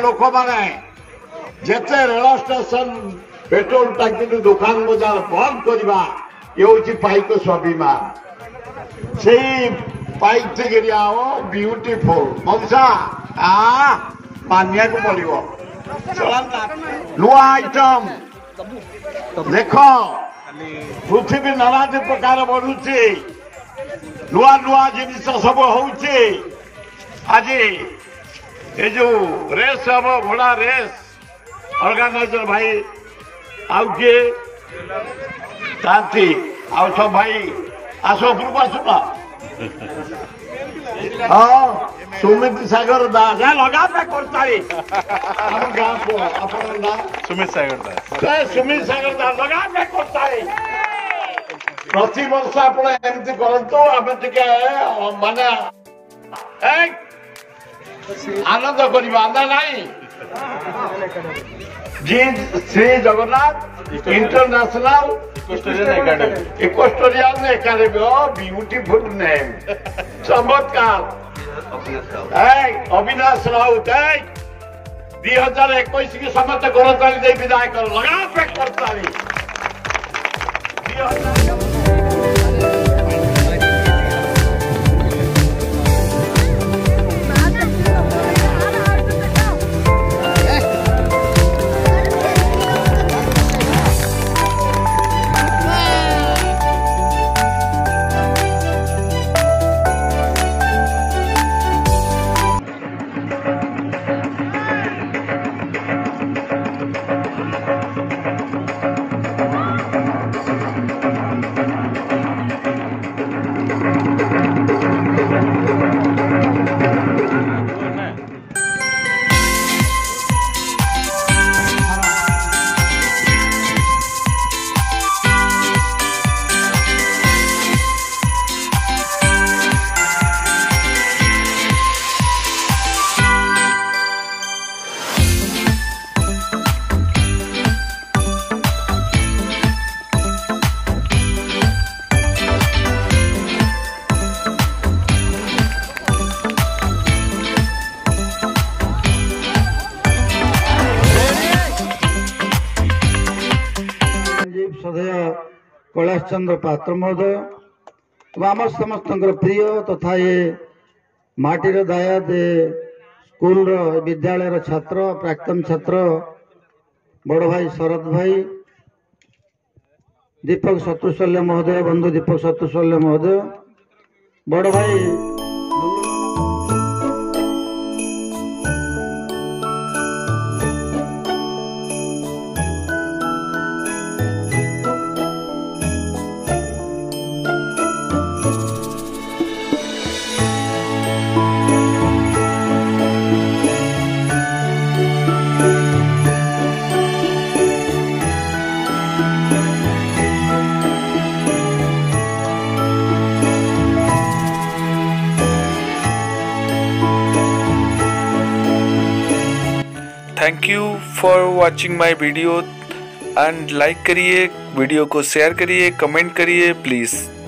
लोक मैंने जिते रेल स्टेशन पेट्रोल टांकी दुकान बजार बंद करवा ये हूँ पाइक स्वाभिमान से पाइक टिकरिया ब्यूटीफुल मौसा मानिया को पड़ो नुआ आइटम देख पृथ्वी नाना प्रकार बढ़ुची नुआ नुआ जिनिस सब होउची आज ये जो रेस हम घोड़ा रेस ऑर्गेनाइजर भाई आउ किए आउ सब भाई आस उपरको आसुना हाँ सुमित सागर दास लगा सुमित सागर दास सुमित सागर दास लगा प्रति वर्ष आप एमती करतु आम टे माने आनंद करवा नहीं जी श्री जगन्नाथ इंटरनेशनल इकोस्टोरियल एकेडमी ब्यूटीफुल नेम चमत्कार अविनाश राउत 2021 की समस्त करताली दे विदाय कर लगा करताली कैलाश चंद्र पात्र महोदय आम समस्त प्रिय तथा ये माटीर दायाद स्कूल विद्यालय छात्र प्राक्तन छात्र बड़ भाई शरद भाई दीपक शत्रुशल्य महोदय बंधु दीपक शत्रुशल्य महोदय बड़ भाई thank you for watching my video and like करिए वीडियो को शेयर करिए कमेंट करिए प्लीज़।